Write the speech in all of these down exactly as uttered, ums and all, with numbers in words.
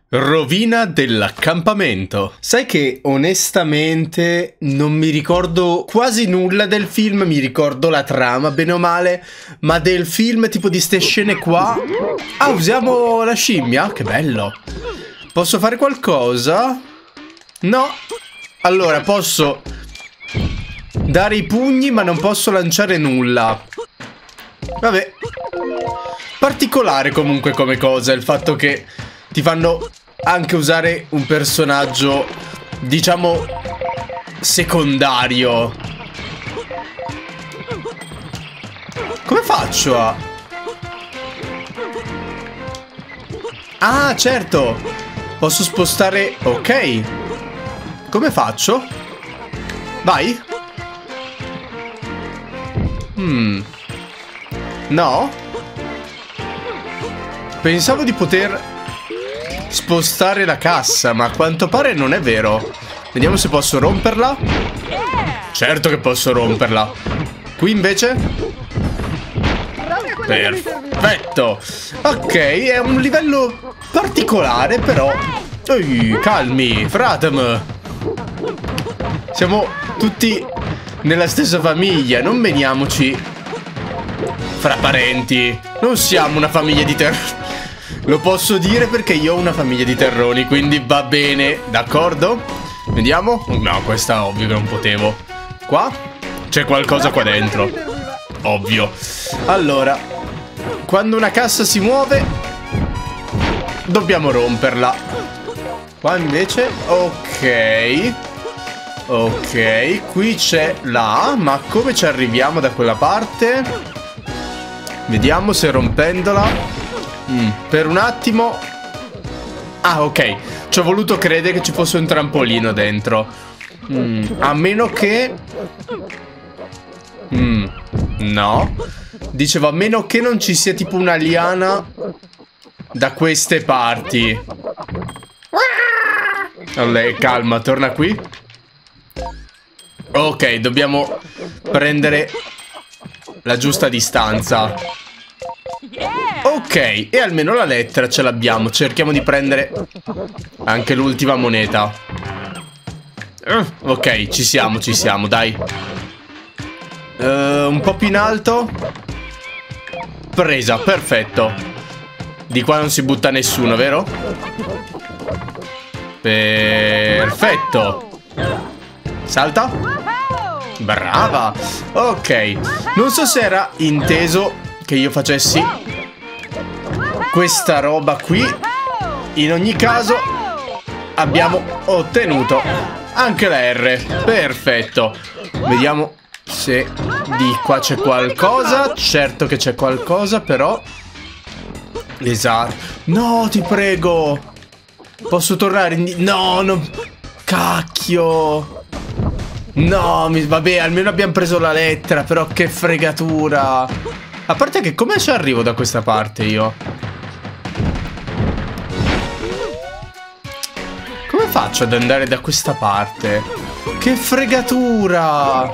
Rovina dell'accampamento. Sai che onestamente non mi ricordo quasi nulla del film, mi ricordo la trama bene o male, ma del film tipo di ste scene qua... Ah, usiamo la scimmia? Che bello. Posso fare qualcosa? No. Allora, posso dare i pugni ma non posso lanciare nulla. Vabbè. Particolare comunque come cosa il fatto che ti fanno anche usare un personaggio, diciamo, secondario. Come faccio a... Ah, certo. Posso spostare... Ok. Come faccio? Vai. Hmm. No. Pensavo di poter spostare la cassa, ma a quanto pare non è vero. Vediamo se posso romperla. Certo che posso romperla. Qui invece... Perfetto. Ok, è un livello particolare però. Ehi, calmi, fratem. Siamo tutti nella stessa famiglia, non veniamoci fra parenti. Non siamo una famiglia di terroni. Lo posso dire perché io ho una famiglia di terroni, quindi va bene, d'accordo? Vediamo. No, questa ovvio che non potevo. Qua? C'è qualcosa qua dentro. Ovvio. Allora, quando una cassa si muove dobbiamo romperla. Qua invece, ok. Ok, qui c'è la... Ma come ci arriviamo da quella parte? Vediamo se rompendola... Mm, per un attimo... Ah, ok. Ci ho voluto credere che ci fosse un trampolino dentro. Mm, a meno che... Mm, no. Dicevo, a meno che non ci sia tipo una liana da queste parti. Allora, calma, torna qui. Ok, dobbiamo prendere la giusta distanza. Ok, e almeno la lettera ce l'abbiamo. Cerchiamo di prendere anche l'ultima moneta. uh, Ok, ci siamo, ci siamo, dai. uh, Un po' più in alto. Presa, perfetto. Di qua non si butta nessuno, vero? Perfetto. Salta. Brava. Ok. Non so se era inteso che io facessi questa roba qui. In ogni caso abbiamo ottenuto anche la R. Perfetto. Vediamo se di qua c'è qualcosa. Certo che c'è qualcosa, però. Esatto. No, ti prego. Posso tornare indietro? No, non... Cacchio. No, mi... vabbè, almeno abbiamo preso la lettera. Però che fregatura. A parte che come ci arrivo da questa parte io? Come faccio ad andare da questa parte? Che fregatura!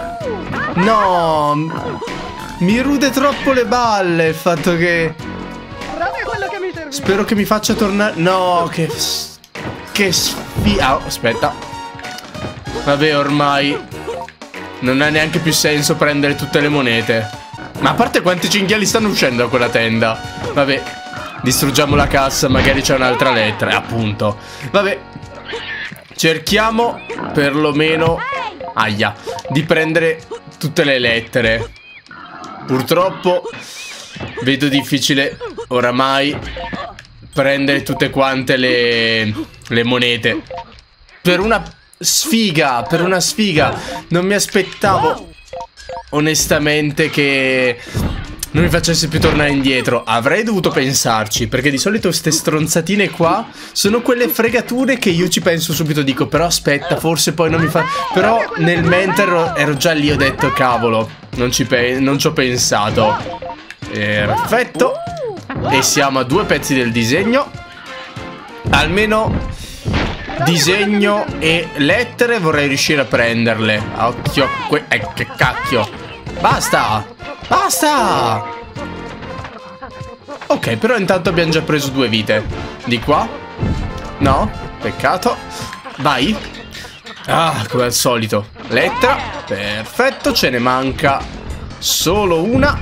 No! Mi rude troppo le balle il fatto che... Spero che mi faccia tornare... No, che... Che sfiga... Oh, aspetta. Vabbè, ormai non ha neanche più senso prendere tutte le monete. Ma a parte quanti cinghiali stanno uscendo da quella tenda. Vabbè, distruggiamo la cassa, magari c'è un'altra lettera. Appunto. Vabbè, cerchiamo perlomeno, aia, di prendere tutte le lettere. Purtroppo vedo difficile oramai prendere tutte quante le, le monete. Per una sfiga, per una sfiga. Non mi aspettavo onestamente che non mi facesse più tornare indietro. Avrei dovuto pensarci, perché di solito queste stronzatine qua sono quelle fregature che io ci penso subito. Dico, però aspetta, forse poi non mi fa... Però nel mentre ero, ero già lì, ho detto, cavolo, non ci, pe non ci ho pensato. Perfetto. E siamo a due pezzi del disegno. Almeno disegno e lettere vorrei riuscire a prenderle. Occhio, eh, che cacchio. Basta. Basta. Ok, però intanto abbiamo già preso due vite. Di qua No, peccato. Vai. Ah, come al solito. Lettera. Perfetto, ce ne manca solo una.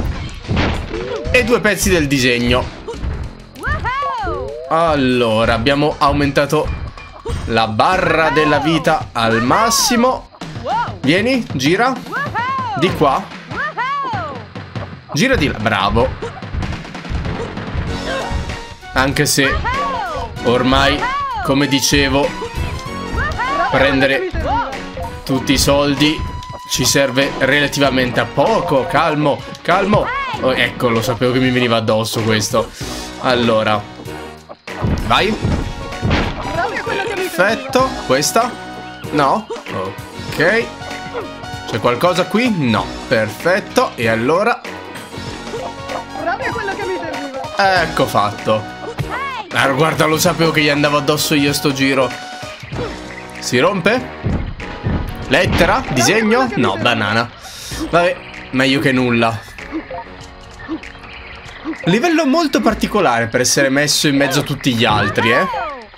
E due pezzi del disegno. Allora, abbiamo aumentato la barra della vita al massimo. Vieni, gira. Di qua. Gira di là, bravo. Anche se ormai, come dicevo, prendere tutti i soldi ci serve relativamente a poco. Calmo, calmo. Oh, ecco, lo sapevo che mi veniva addosso questo. Allora, vai. Perfetto. Questa? No. Ok. C'è qualcosa qui? No. Perfetto. E allora? Ecco fatto. Ah, guarda, lo sapevo che gli andavo addosso io sto giro. Si rompe? Lettera? Disegno? No, banana. Vabbè, meglio che nulla. Livello molto particolare per essere messo in mezzo a tutti gli altri, eh.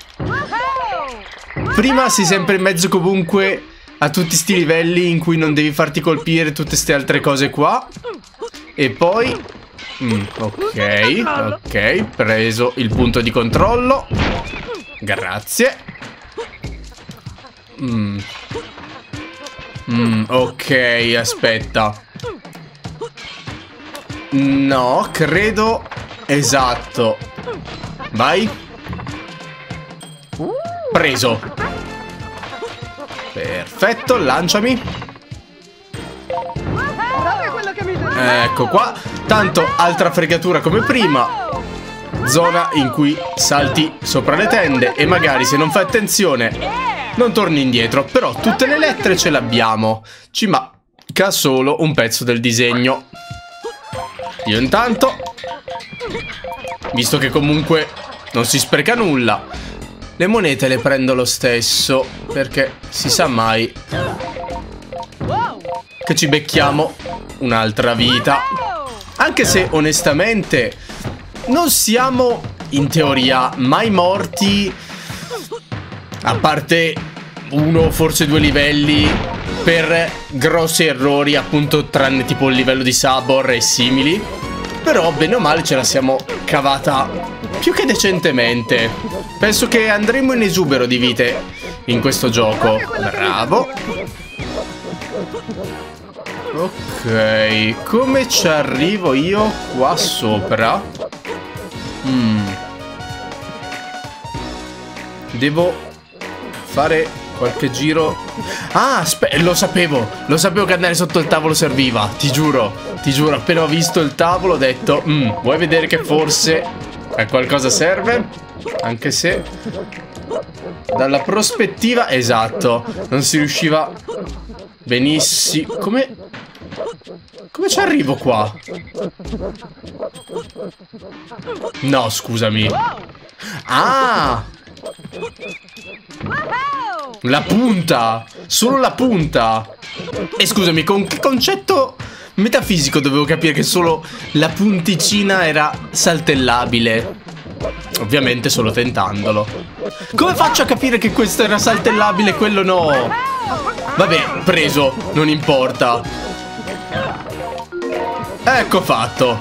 Prima sei sempre in mezzo comunque a tutti sti livelli in cui non devi farti colpire tutte ste altre cose qua. E poi... Mm, ok, ok, preso il punto di controllo. Grazie. Mm. Mm, ok, aspetta. No, credo... Esatto. Vai. Preso. Perfetto, lanciami. Ecco qua. Tanto altra fregatura come prima. Zona in cui salti sopra le tende e magari se non fai attenzione non torni indietro. Però tutte le lettere ce l'abbiamo. Ci manca solo un pezzo del disegno. Io intanto, visto che comunque non si spreca nulla, le monete le prendo lo stesso, perché si sa mai che ci becchiamo un'altra vita. Anche se onestamente non siamo in teoria mai morti, a parte uno, forse due livelli, per grossi errori, appunto, tranne tipo il livello di Sabor e simili. Però bene o male ce la siamo cavata più che decentemente. Penso che andremo in esubero di vite in questo gioco. Bravo. Ok, come ci arrivo io qua sopra? Mm. Devo fare qualche giro. Ah, lo sapevo. Lo sapevo che andare sotto il tavolo serviva. Ti giuro, ti giuro, appena ho visto il tavolo ho detto mm, vuoi vedere che forse a qualcosa serve? Anche se dalla prospettiva, esatto, non si riusciva benissimo. Come Come ci arrivo qua? No, scusami. Ah, la punta. Solo la punta. E scusami, con che concetto metafisico dovevo capire che solo la punticina era saltellabile? Ovviamente solo tentandolo. Come faccio a capire che questo era saltellabile e quello no? Vabbè, preso, non importa. Ecco fatto.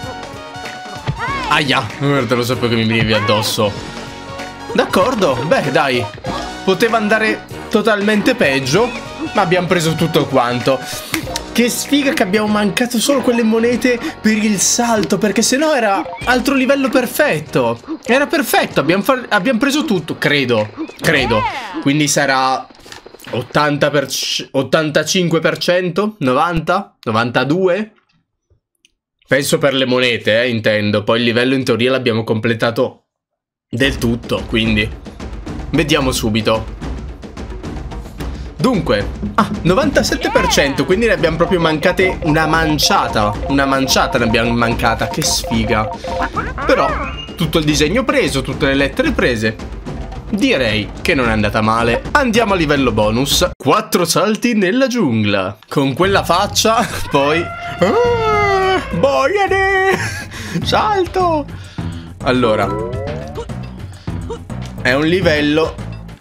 Aia, guarda, lo sapevo che mi venivi addosso. D'accordo, beh dai, poteva andare totalmente peggio, ma abbiamo preso tutto quanto. Che sfiga che abbiamo mancato solo quelle monete per il salto, perché sennò era altro livello perfetto. Era perfetto, abbiamo, abbiamo preso tutto, credo, credo. Quindi sarà ottanta per ottantacinque per cento, novanta, novantadue? Penso per le monete, eh, intendo. Poi il livello in teoria l'abbiamo completato del tutto, quindi vediamo subito. Dunque, ah, novantasette per cento, quindi ne abbiamo proprio mancate una manciata. Una manciata ne abbiamo mancata, che sfiga. Però tutto il disegno preso, tutte le lettere prese. Direi che non è andata male. Andiamo a livello bonus. Quattro salti nella giungla. Con quella faccia, poi... Ah, boiane! Salto! Allora... è un livello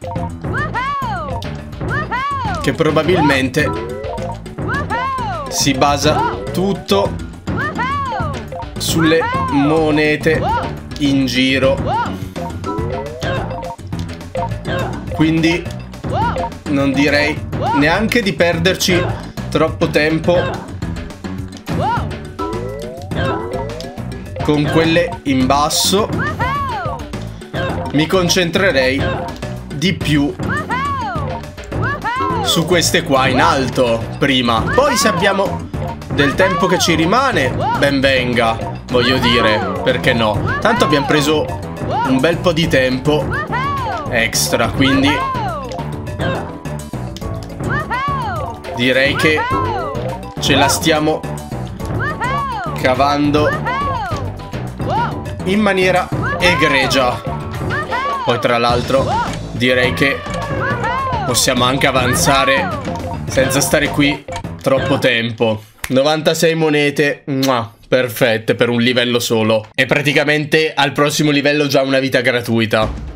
che probabilmente si basa tutto sulle monete in giro. Quindi non direi neanche di perderci troppo tempo con quelle in basso. Mi concentrerei di più su queste qua in alto prima. Poi se abbiamo del tempo che ci rimane, ben venga, voglio dire, perché no? Tanto abbiamo preso un bel po' di tempo extra, quindi direi che ce la stiamo cavando in maniera egregia. Poi tra l'altro direi che possiamo anche avanzare senza stare qui troppo tempo. novantasei monete, mua, perfette per un livello solo. E praticamente al prossimo livello già una vita gratuita.